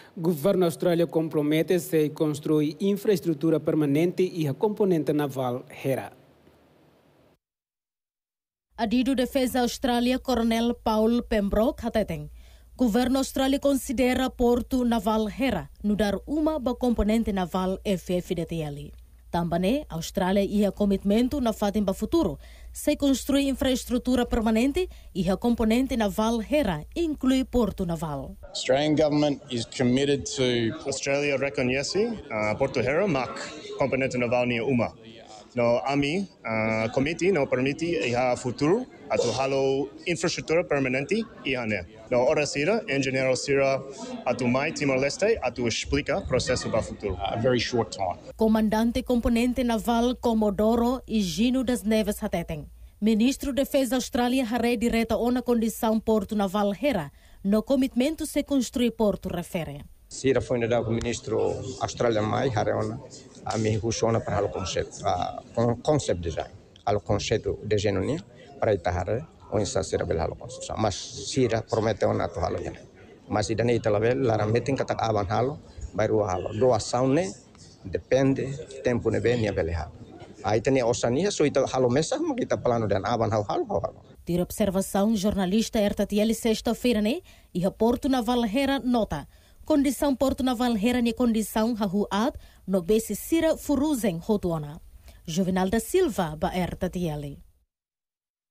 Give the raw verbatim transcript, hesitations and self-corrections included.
O governo Austrália compromete-se a construir infraestrutura permanente e a komponente naval Hera. Adido Defesa Austrália, Coronel Paul Pembroke, hateteng. Governo Austrália considera Porto Naval Hera no dar uma ba komponente naval F F D T L. Também, a Austrália ia commitmento na fatimba futuro, se construir infraestrutura permanente e a komponente naval Hera inclui Porto Naval. Australian government is committed to Australia reconhece uh, Porto Hera mak komponente naval ni uma. No ami uh, committee no permite iha futuro atu halo infraestrutura permanente iha ne. No ora sira engenheiro sira atu mai Timor-Leste atu explica processo para futuro. a very short time. Comandante komponente naval Comodoro Higino das Neves hateteng. Ministro da Defesa Austrália haré direta ona condição Porto Naval Hera no commitmento se construir Porto refere. Sira foi nada o ministro Austrália mai hareona a me funciona para o conceito a concept design ao conceito de genuíno para itahare o insasira bela halo construção mas sira promete ona to halo ya mas idane italavel lara meeting kata aban halo baru halo doação ne depende tempo ne bem ya bela halo aí tem osania so ita halo mesa kita plano dan aban halo halo halo. Tira observação jornalista R T T L sexta-feira né e a Porto Naval Hera nota condição Porto Naval Hera ni condição hahuad no base sira furuzen hotuana. Juvenal da Silva ba R T T L.